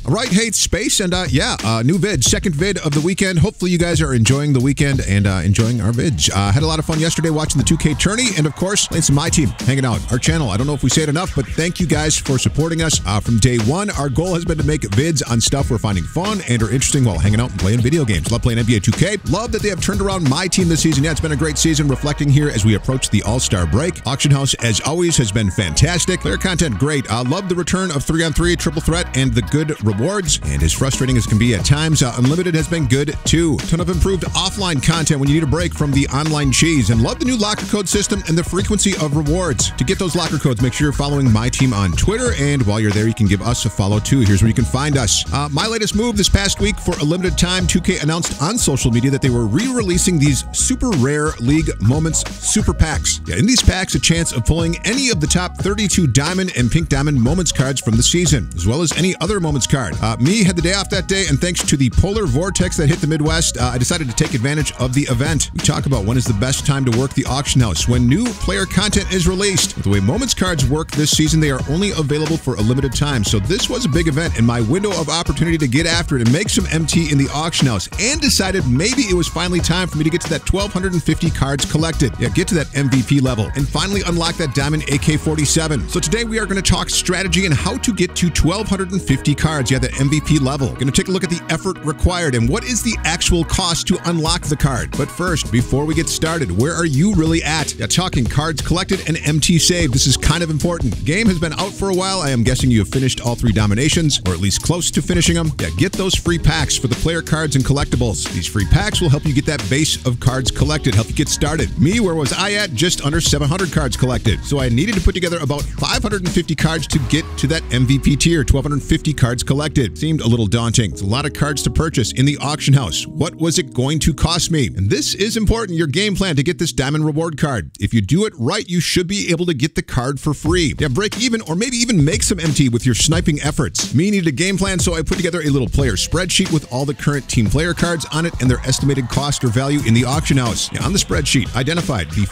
All right, hey, it's Space, and new vid, second vid of the weekend. Hopefully you guys are enjoying the weekend and enjoying our vids. Had a lot of fun yesterday watching the 2K tourney, and of course, playing some My Team, hanging out. Our channel, I don't know if we say it enough, but thank you guys for supporting us. From day one, our goal has been to make vids on stuff we're finding fun and are interesting while hanging out and playing video games. Love playing NBA 2K. Love that they have turned around My Team this season. Yeah, it's been a great season, reflecting here as we approach the All-Star break. Auction House, as always, has been fantastic. Player content, great. Love the return of 3-on-3, Triple Threat, and the good rewards. And as frustrating as can be at times, Unlimited has been good too. Ton of improved offline content when you need a break from the online cheese. And love the new locker code system and the frequency of rewards. To get those locker codes, make sure you're following My Team on Twitter. And while you're there, you can give us a follow too. Here's where you can find us. My latest move this past week: for a limited time, 2K announced on social media that they were re-releasing these super rare League Moments Super Packs. Yeah, in these packs, a chance of pulling any of the top 32 Diamond and Pink Diamond Moments cards from the season, as well as any other Moments card. Me had the day off that day, and thanks to the polar vortex that hit the Midwest, I decided to take advantage of the event. We talk about when is the best time to work the auction house: when new player content is released. With the way Moments cards work this season, they are only available for a limited time, so this was a big event and my window of opportunity to get after it and make some MT in the auction house, and decided maybe it was finally time for me to get to that 1,250 cards collected. Yeah, get to that MVP level and finally unlock that Diamond AK-47. So today we are going to talk strategy and how to get to 1,250 cards. Yeah, that MVP level. Going to take a look at the effort required and what is the actual cost to unlock the card. But first, before we get started, where are you really at? Yeah, talking cards collected and MT saved. This is kind of important. The game has been out for a while. I am guessing you have finished all 3 dominations, or at least close to finishing them. Yeah, get those free packs for the player cards and collectibles. These free packs will help you get that base of cards collected, help you get started. Me, where was I at? Just under 700 cards collected. So I needed to put together about 550 cards to get to that MVP tier, 1,250 cards collected. Seemed a little daunting. It's a lot of cards to purchase in the auction house. What was it going to cost me? And this is important, your game plan to get this Diamond Reward card. If you do it right, you should be able to get the card for free. Yeah, break even or maybe even make some MT with your sniping efforts. Me needed a game plan, so I put together a little player spreadsheet with all the current team player cards on it and their estimated cost or value in the auction house. Yeah, on the spreadsheet, identified the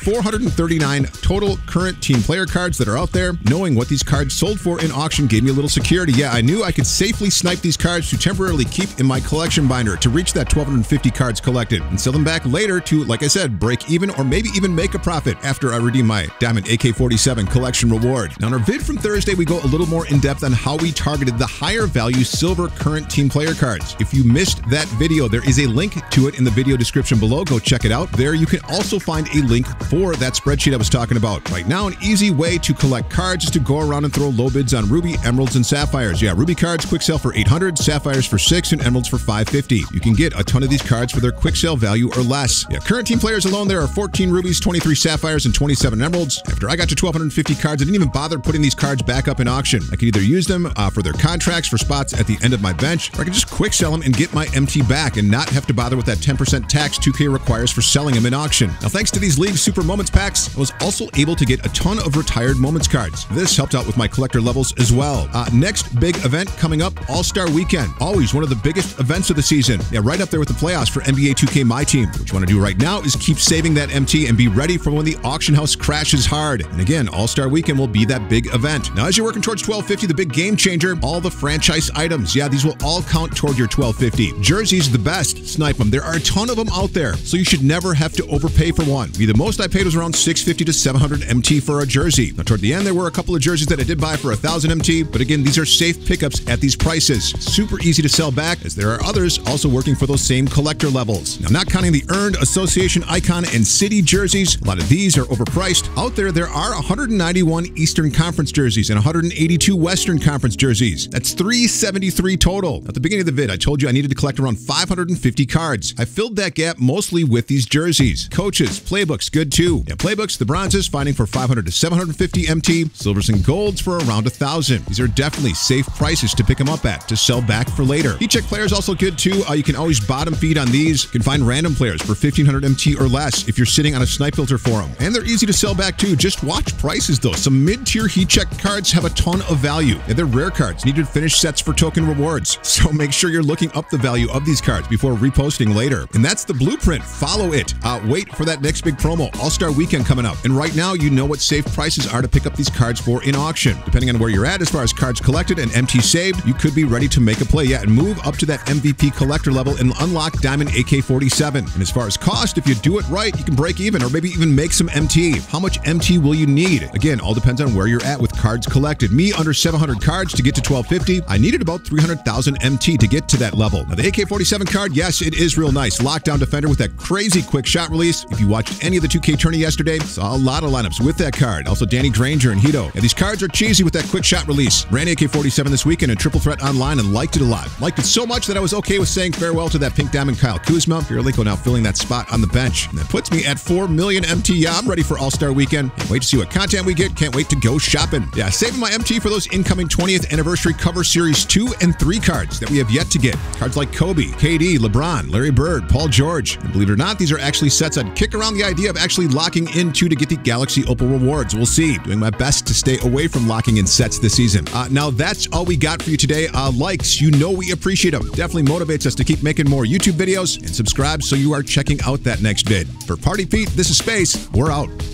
439 total current team player cards that are out there. Knowing what these cards sold for in auction gave me a little security. Yeah, I knew I could safely snipe these cards to temporarily keep in my collection binder to reach that 1,250 cards collected and sell them back later to, like I said, break even or maybe even make a profit after I redeem my Diamond AK-47 collection reward. Now in our vid from Thursday, we go a little more in depth on how we targeted the higher value silver current team player cards. If you missed that video, there is a link to it in the video description below. Go check it out. There you can also find a link for that spreadsheet I was talking about. Right now, an easy way to collect cards is to go around and throw low bids on Ruby, Emeralds, and Sapphires. Yeah, Ruby cards quick sell for 800, Sapphires for 6, and Emeralds for 550. You can get a ton of these cards for their quick sale value or less. Yeah, current team players alone, there are 14 Rubies, 23 Sapphires, and 27 Emeralds. After I got to 1,250 cards, I didn't even bother putting these cards back up in auction. I could either use them for their contracts for spots at the end of my bench, or I could just quick sell them and get my MT back and not have to bother with that 10% tax 2K requires for selling them in auction. Now, thanks to these League Super Moments packs, I was also able to get a ton of retired Moments cards. This helped out with my collector levels as well. Next big event coming up, All-Star Weekend. Always one of the biggest events of the season. Yeah, right up there with the playoffs for NBA 2K My Team. What you want to do right now is keep saving that MT and be ready for when the auction house crashes hard. And again, All-Star Weekend will be that big event. Now, as you're working towards 1,250, the big game changer, all the franchise items. Yeah, these will all count toward your 1,250. Jerseys, the best. Snipe them. There are a ton of them out there, so you should never have to overpay for one. The most I paid was around 650 to 700 MT for a jersey. Now, toward the end, there were a couple of jerseys that I did buy for 1,000 MT, but again, these are safe pickups at these prices. Super easy to sell back, as there are others also working for those same collector levels. Now, not counting the earned association icon and city jerseys, a lot of these are overpriced. Out there are 191 Eastern Conference jerseys and 182 Western Conference jerseys. That's 373 total. At the beginning of the vid, I told you I needed to collect around 550 cards. I filled that gap mostly with these jerseys. Coaches, playbooks, good too. Yeah, playbooks, the bronzes, finding for 500 to 750 MT. Silvers and golds for around 1,000. These are definitely safe prices to pick them up at to sell back for later. Heat check players also good too. You can always bottom feed on these. You can find random players for 1,500 MT or less if you're sitting on a snipe filter for them. And they're easy to sell back too. Just watch prices though. Some mid-tier heat check cards have a ton of value. And they're rare cards needed to finish sets for token rewards. So make sure you're looking up the value of these cards before reposting later. And that's the blueprint. Follow it. Wait for that next big promo. All-Star Weekend coming up. And right now, you know what safe prices are to pick up these cards for in auction. Depending on where you're at as far as cards collected and MT saved, you could be ready to make a play, and move up to that MVP collector level and unlock Diamond AK-47. And as far as cost, if you do it right, you can break even or maybe even make some MT. How much MT will you need? Again, all depends on where you're at with cards collected. Me, under 700 cards to get to 1250. I needed about 300,000 MT to get to that level. Now, the AK-47 card, yes, it is real nice. Lockdown defender with that crazy quick shot release. If you watched any of the 2K tourney yesterday, saw a lot of lineups with that card. Also, Danny Granger and Hito. And these cards are cheesy with that quick shot release. Ran AK-47 this weekend in Triple Threat Online and liked it a lot. Liked it so much that I was okay with saying farewell to that pink diamond Kyle Kuzma. Fioreliko now filling that spot on the bench. And that puts me at 4 million MT. Yeah, I'm ready for All-Star Weekend. Can't wait to see what content we get. Can't wait to go shopping. Yeah, saving my MT for those incoming 20th anniversary cover series 2 and 3 cards that we have yet to get. Cards like Kobe, KD, LeBron, Larry Bird, Paul George. And believe it or not, these are actually sets I'd kick around the idea of actually locking into to get the Galaxy Opal rewards. We'll see. Doing my best to stay away from locking in sets this season. Now, that's all we got for you today. Likes, you know we appreciate them. Definitely motivates us to keep making more YouTube videos, and subscribe so you are checking out that next vid. For Party Pete, this is Space. We're out.